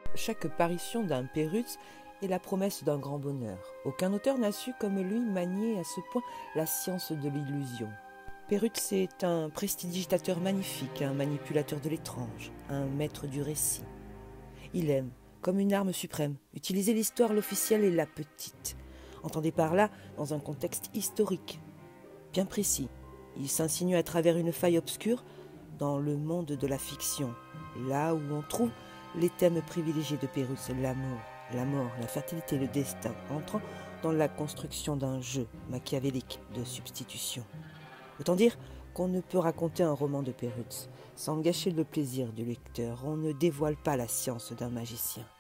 Chaque parution d'un Pérutz est la promesse d'un grand bonheur. Aucun auteur n'a su comme lui manier à ce point la science de l'illusion. Pérutz est un prestidigitateur magnifique, un manipulateur de l'étrange, un maître du récit. Il aime, comme une arme suprême, utiliser l'histoire, l'officielle et la petite. Entendez par là dans un contexte historique, bien précis. Il s'insinue à travers une faille obscure dans le monde de la fiction, là où on trouve les thèmes privilégiés de Pérutz, l'amour, la mort, la fertilité, le destin, entrant dans la construction d'un jeu machiavélique de substitution. Autant dire qu'on ne peut raconter un roman de Pérutz sans gâcher le plaisir du lecteur. On ne dévoile pas la science d'un magicien.